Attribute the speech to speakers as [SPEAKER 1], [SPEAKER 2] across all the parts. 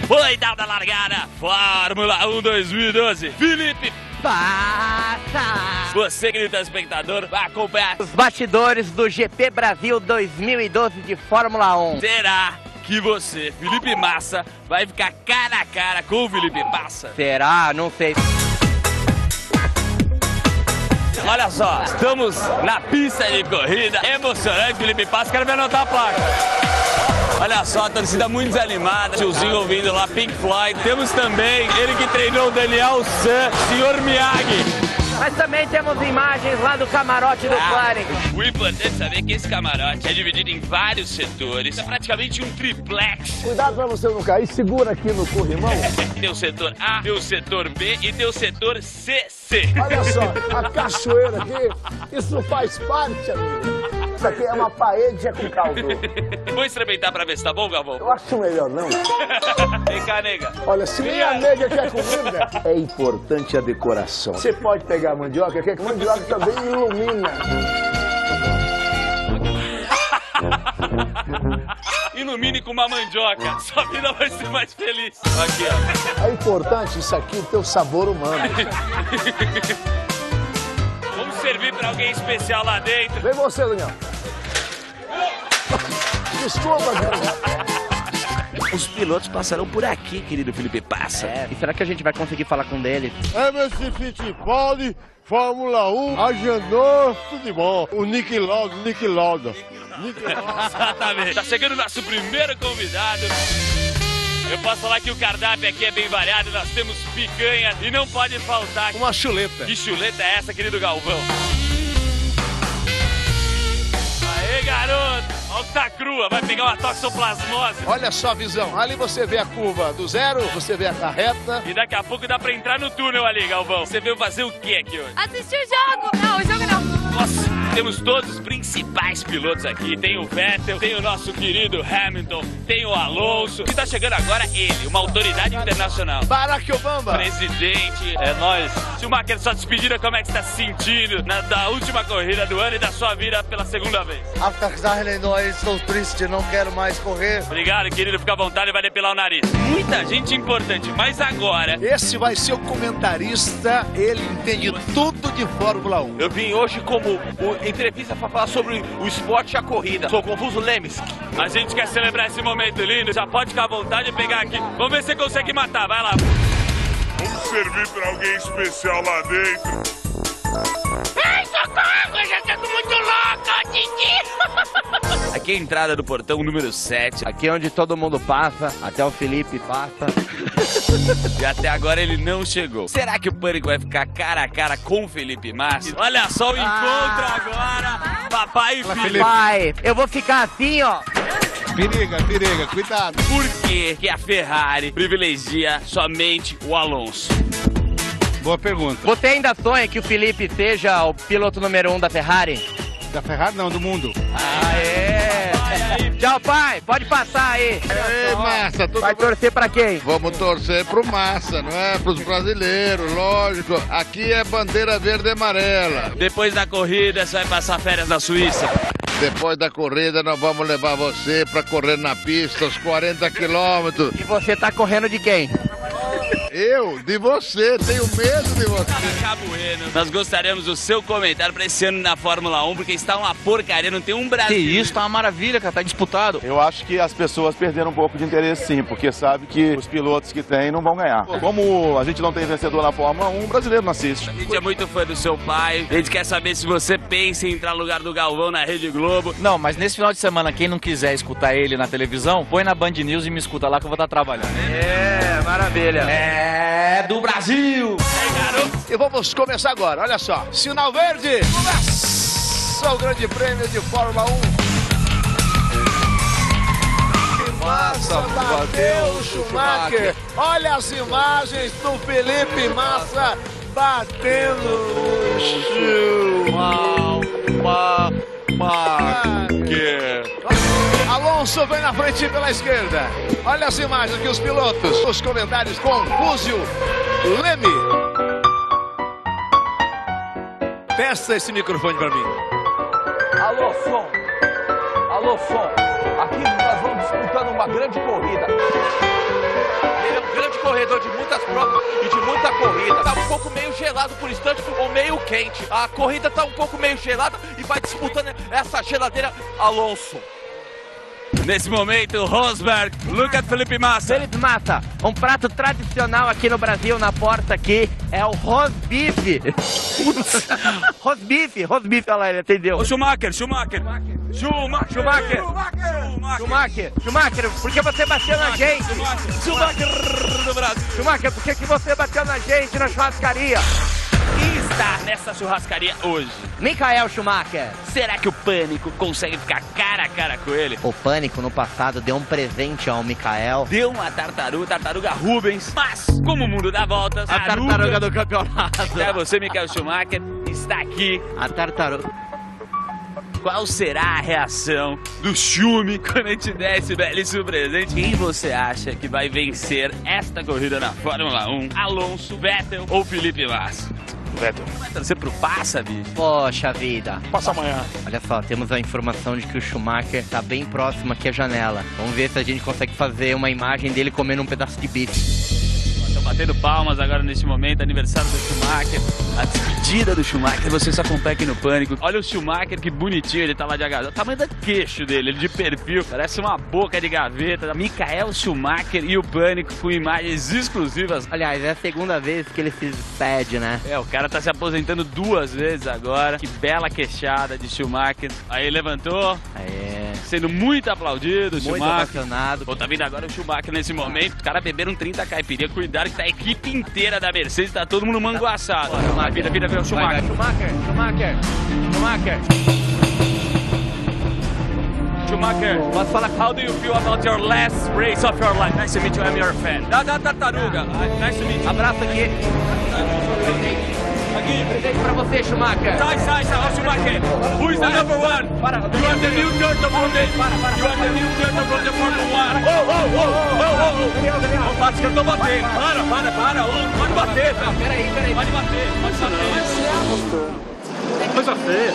[SPEAKER 1] Foi dada a largada. Fórmula 1 2012. Felipe
[SPEAKER 2] Passa!
[SPEAKER 1] Você, querido telespectador, vai acompanhar
[SPEAKER 2] Os bastidores do GP Brasil 2012 de Fórmula 1.
[SPEAKER 1] Será que você, Felipe Massa, vai ficar cara a cara com o Felipe Massa?
[SPEAKER 2] Será? Não sei.
[SPEAKER 1] Olha só, estamos na pista de corrida. Emocionante, Felipe Massa. Quero ver anotar a placa. Olha só, a torcida muito desanimada. Tiozinho ouvindo lá Pink Floyd. Temos também ele que treinou o Daniel San, Sr. Miyagi.
[SPEAKER 2] Mas também temos imagens lá do camarote do McLaren.
[SPEAKER 1] O importante é saber que esse camarote é dividido em vários setores. É praticamente um triplex.
[SPEAKER 3] Cuidado pra você não cair, segura aqui no corrimão.
[SPEAKER 1] Tem o setor A, tem o setor B e tem o setor CC.
[SPEAKER 3] Olha só, a cachoeira aqui, isso faz parte, amigo. Isso aqui é uma paella com caldo.
[SPEAKER 1] Vou experimentar pra ver se tá bom, Galvão?
[SPEAKER 3] Eu acho melhor não.
[SPEAKER 1] Vem cá, nega.
[SPEAKER 3] Olha, se nem a nega quer comida, é importante a decoração. Você pode pegar a mandioca, que a mandioca também ilumina.
[SPEAKER 1] Ilumine com uma mandioca, sua vida vai ser mais feliz. Aqui, ó.
[SPEAKER 3] É importante isso aqui, o teu sabor humano.
[SPEAKER 1] Vamos servir pra alguém especial lá dentro.
[SPEAKER 3] Vem você, Daniel. Desculpa, cara.
[SPEAKER 1] Os pilotos passarão por aqui, querido Felipe Passa.
[SPEAKER 2] E será que a gente vai conseguir falar com ele?
[SPEAKER 4] Emerson Fittipaldi, Fórmula 1, agendou, tudo de bom. O Nick Lauda.
[SPEAKER 1] Exatamente. Tá chegando o nosso primeiro convidado. Eu posso falar que o cardápio aqui é bem variado. Nós temos picanha e não pode faltar
[SPEAKER 4] Uma chuleta.
[SPEAKER 1] Que chuleta é essa, querido Galvão? Aê, garoto! Olha o que tá crua, vai pegar uma toxoplasmose.
[SPEAKER 4] Olha só a visão, ali você vê a curva do zero, você vê a reta.
[SPEAKER 1] E daqui a pouco dá pra entrar no túnel ali, Galvão. Você veio fazer o que aqui hoje?
[SPEAKER 5] Assistir o jogo! Não, o jogo não.
[SPEAKER 1] Nossa, temos todos os principais pilotos aqui. Tem o Vettel, tem o nosso querido Hamilton, tem o Alonso. E tá chegando agora ele, uma autoridade internacional.
[SPEAKER 4] Barack Obama.
[SPEAKER 1] Presidente, é nóis. Schumacher, sua despedida, como é que você tá se sentindo da última corrida do ano e da sua vida pela segunda vez?
[SPEAKER 6] Estou triste, não quero mais correr.
[SPEAKER 1] Obrigado, querido, fica à vontade e vai depilar o nariz. Muita gente importante, mas agora...
[SPEAKER 4] Esse vai ser o comentarista, ele entende tudo de Fórmula 1.
[SPEAKER 7] Eu vim hoje como entrevista para falar sobre o esporte e a corrida. Sou Confuso Lemes.
[SPEAKER 1] A gente quer celebrar esse momento lindo, já pode ficar à vontade e pegar aqui. Vamos ver se você consegue matar, vai lá.
[SPEAKER 8] Vamos servir para alguém especial lá dentro.
[SPEAKER 5] Ai, socorro! Eu já tô muito louca, Didi!
[SPEAKER 1] Aqui é a entrada do portão número 7.
[SPEAKER 2] Aqui é onde todo mundo passa, até o Felipe passa.
[SPEAKER 1] E até agora ele não chegou. Será que o Pânico vai ficar cara a cara com o Felipe Massa? Olha só o encontro agora, papai e filho.
[SPEAKER 2] Pai, eu vou ficar assim, ó.
[SPEAKER 4] Periga, cuidado.
[SPEAKER 1] Por que a Ferrari privilegia somente o Alonso?
[SPEAKER 4] Boa pergunta.
[SPEAKER 2] Você ainda sonha que o Felipe seja o piloto número 1 da Ferrari?
[SPEAKER 4] Da Ferrari não, do mundo.
[SPEAKER 2] Aê! Tchau, pai. Pode passar aí.
[SPEAKER 4] Ei, Massa, tudo
[SPEAKER 2] Vai torcer pra quem?
[SPEAKER 4] Vamos torcer pro Massa, não é? Pros brasileiros, lógico. Aqui é bandeira verde e amarela.
[SPEAKER 1] Depois da corrida, você vai passar férias na Suíça?
[SPEAKER 4] Depois da corrida, nós vamos levar você pra correr na pista, os 40 quilômetros.
[SPEAKER 2] E você tá correndo de quem?
[SPEAKER 4] Eu? De você, tenho medo de você.
[SPEAKER 1] Cabueno, nós gostaríamos do seu comentário pra esse ano na Fórmula 1, porque está uma porcaria, não tem um Brasil.
[SPEAKER 7] Que isso, tá uma maravilha, cara, tá disputado.
[SPEAKER 9] Eu acho que as pessoas perderam um pouco de interesse sim, porque sabe que os pilotos que tem não vão ganhar. Como a gente não tem vencedor na Fórmula 1, o brasileiro não assiste.
[SPEAKER 1] A gente é muito fã do seu pai, a gente quer saber se você pensa em entrar no lugar do Galvão na Rede Globo.
[SPEAKER 7] Não, mas nesse final de semana, quem não quiser escutar ele na televisão, põe na Band News e me escuta lá que eu vou estar trabalhando.
[SPEAKER 2] É, maravilha.
[SPEAKER 7] É do Brasil!
[SPEAKER 4] E vamos começar agora, olha só. Sinal verde, começa o grande prêmio de Fórmula 1. Massa bateu o Schumacher. Olha as imagens do Felipe Massa batendo no Schumacher. Alonso vem na frente pela esquerda. Olha as imagens aqui, os pilotos. Os comentários com Fúzio Leme. Testa esse microfone pra mim.
[SPEAKER 7] Alô, som! Alô, som! Aqui nós vamos disputando uma grande corrida.
[SPEAKER 10] corredor de muitas provas e de muita corrida. Tá um pouco meio gelado por instante ou meio quente. A corrida tá um pouco meio gelada e vai disputando essa geladeira Alonso.
[SPEAKER 1] Nesse momento, Rosberg, look at Felipe Massa.
[SPEAKER 2] Felipe Massa, um prato tradicional aqui no Brasil, na porta aqui, é o rosbife. Rosbife, olha lá, ele atendeu.
[SPEAKER 1] Ô, Schumacher,
[SPEAKER 2] por que você bateu na gente?
[SPEAKER 1] Schumacher do Brasil.
[SPEAKER 2] Schumacher, por que você bateu na gente na churrascaria?
[SPEAKER 1] Quem está nessa churrascaria hoje?
[SPEAKER 2] Michael Schumacher.
[SPEAKER 1] Será que o Pânico consegue ficar cara a cara com ele?
[SPEAKER 2] O Pânico, no passado, deu um presente ao Michael.
[SPEAKER 1] Deu uma tartaruga Rubens. Mas, como o mundo dá voltas,
[SPEAKER 2] a tartaruga do campeonato.
[SPEAKER 1] É você, Michael Schumacher, está aqui.
[SPEAKER 2] A tartaruga.
[SPEAKER 1] Qual será a reação do Schumi quando a gente der esse belíssimo presente? Quem você acha que vai vencer esta corrida na Fórmula 1? Alonso, Vettel ou Felipe Massa?
[SPEAKER 9] Vettel.
[SPEAKER 1] Vai torcer pro Passa, bicho?
[SPEAKER 2] Poxa vida.
[SPEAKER 9] Passa amanhã.
[SPEAKER 2] Olha só, temos a informação de que o Schumacher tá bem próximo aqui à janela. Vamos ver se a gente consegue fazer uma imagem dele comendo um pedaço de bife.
[SPEAKER 1] Estão batendo palmas agora neste momento, aniversário do Schumacher. A despedida do Schumacher, você só acompanha aqui no Pânico. Olha o Schumacher, que bonitinho, ele tá lá de agasalho. O tamanho do queixo dele, ele de perfil, parece uma boca de gaveta. Michael Schumacher e o Pânico com imagens exclusivas.
[SPEAKER 2] Aliás, é a segunda vez que ele se despede, né?
[SPEAKER 1] É, o cara tá se aposentando 2 vezes agora. Que bela queixada de Schumacher. Aí levantou.
[SPEAKER 2] Aê.
[SPEAKER 1] Sendo muito aplaudido,
[SPEAKER 2] muito
[SPEAKER 1] Schumacher.
[SPEAKER 2] Apaixonado.
[SPEAKER 1] Pô, tá vindo agora o Schumacher nesse momento. Os caras beberam 30 caipirinha. Cuidado que tá a equipe inteira da Mercedes, tá todo mundo manguaçado. Vira o Schumacher. Schumacher, posso falar? How do you feel about your last race of your life? Nice to meet you, I'm your fan. Da tartaruga. Nice to meet you.
[SPEAKER 2] Abraço aqui.
[SPEAKER 1] Aqui.
[SPEAKER 2] Presente pra você, Schumacher.
[SPEAKER 1] Sai, Schumacher. Who is the number one? You are the new turtle from the... You are the new turtle from the Formula 1. Oh. Bate que eu tô batendo. Para. Pode bater, tá? Peraí. Pode bater.
[SPEAKER 9] Coisa feia.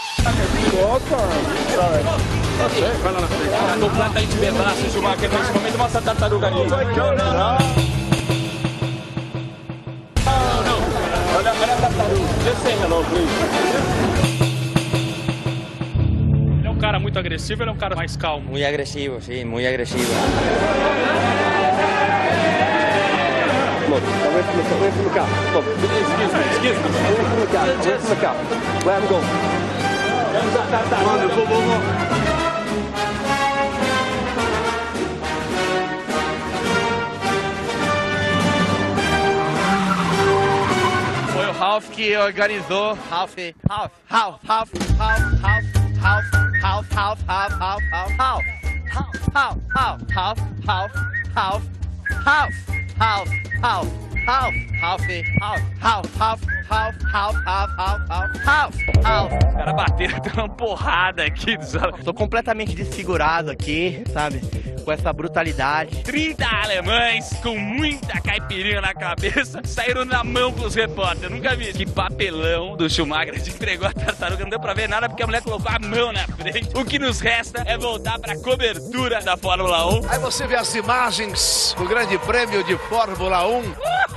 [SPEAKER 1] Vai lá na frente. Tá completamente bebaço, Schumacher. Nesse momento, mostra a tartaruga ali. Não. Olha a tartaruga. Just say hello, please.
[SPEAKER 11] Ele é um cara muito agressivo, ele é um cara mais calmo?
[SPEAKER 12] Muy agresivo, sim, muy agresivo.
[SPEAKER 3] Look, away from the car. Look, excuse me. Away from the car. Where I'm going.
[SPEAKER 1] Mano, vou.
[SPEAKER 2] Foi o Ralf que organizou. Ralf.
[SPEAKER 1] Os caras bateram, tem uma porrada aqui.
[SPEAKER 2] Tô completamente desfigurado aqui, sabe? Com essa brutalidade.
[SPEAKER 1] 30 alemães com muita caipirinha na cabeça saíram na mão pros repórteres. Nunca vi. Que papelão do Schumacher. A gente entregou a tartaruga, não deu pra ver nada porque a mulher colocou a mão na frente. O que nos resta é voltar pra cobertura da Fórmula 1.
[SPEAKER 4] Aí você vê as imagens do Grande Prêmio de Fórmula 1.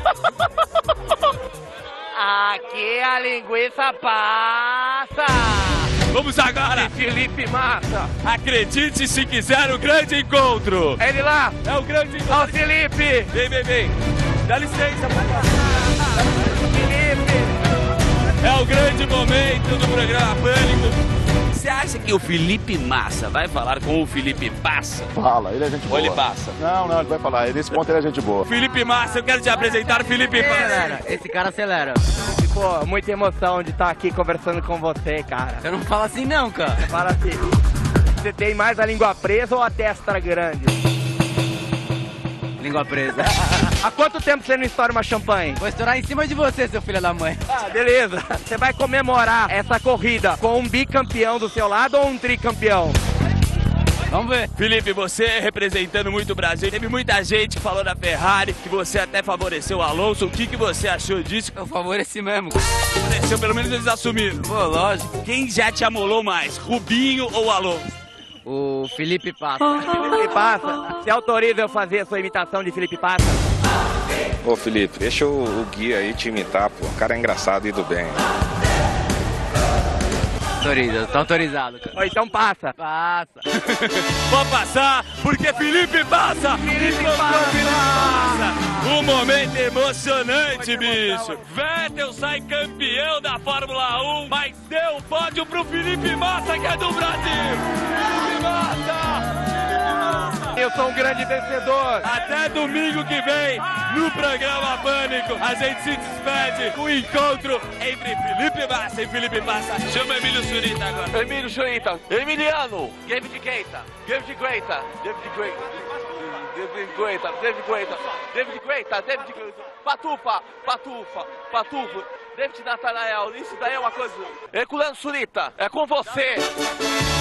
[SPEAKER 2] Aqui a linguiça passa!
[SPEAKER 1] Vamos agora!
[SPEAKER 2] Felipe Massa!
[SPEAKER 1] Acredite se quiser, o grande encontro!
[SPEAKER 2] Ele lá!
[SPEAKER 1] É o grande encontro!
[SPEAKER 2] Ó o Felipe!
[SPEAKER 1] Vem! Dá licença,
[SPEAKER 2] Felipe!
[SPEAKER 1] É o grande momento do programa Pânico. Você acha que o Felipe Massa vai falar com o Felipe Passa?
[SPEAKER 9] Fala, ele é gente boa.
[SPEAKER 1] Ou ele passa?
[SPEAKER 9] Não, ele vai falar. Nesse ponto ele é gente boa.
[SPEAKER 1] Felipe Massa, eu quero te apresentar o Felipe Passa.
[SPEAKER 2] Acelera, esse cara acelera. Pô, muita emoção de estar aqui conversando com você, cara.
[SPEAKER 12] Você não fala assim não, cara.
[SPEAKER 2] Fala assim. Você tem mais a língua presa ou a testa grande?
[SPEAKER 12] Língua presa.
[SPEAKER 2] Há quanto tempo você não estoura uma champanhe?
[SPEAKER 12] Vou estourar em cima de você, seu filho da mãe.
[SPEAKER 2] Ah, beleza. Você vai comemorar essa corrida com um bicampeão do seu lado ou um tricampeão?
[SPEAKER 12] Vamos ver.
[SPEAKER 1] Felipe, você representando muito o Brasil, teve muita gente que falou da Ferrari, que você até favoreceu o Alonso. O que você achou disso?
[SPEAKER 12] Eu favoreci mesmo.
[SPEAKER 1] Favoreceu, pelo menos eles assumiram.
[SPEAKER 12] Pô, lógico.
[SPEAKER 1] Quem já te amolou mais, Rubinho ou Alonso?
[SPEAKER 2] O Felipe Passa. Felipe Passa, se autoriza eu fazer a sua imitação de Felipe Passa?
[SPEAKER 13] Ô Felipe, deixa o Gui aí te imitar, pô. O cara é engraçado e do bem.
[SPEAKER 2] Autoriza, tá autorizado, cara. Então passa. Passa.
[SPEAKER 1] Vou passar, porque Felipe passa! Felipe passa! Um momento emocionante, bicho! Vettel sai campeão da Fórmula 1, mas deu o pódio pro Felipe Massa, que é do Brasil! Felipe Massa!
[SPEAKER 2] Eu sou um grande vencedor.
[SPEAKER 1] Até domingo que vem, no programa Pânico, a gente se despede com o encontro entre Felipe Massa e Felipe Passa. Chama Emílio Surita agora.
[SPEAKER 10] Emílio Surita. Emiliano. David Guetta. David Guetta. David Guetta. David Guetta. David Guetta. David Guetta. David Guetta. Patufa. Patufa. Patufa. David Natanael. Isso daí é uma coisa. Herculano Surita. É com você.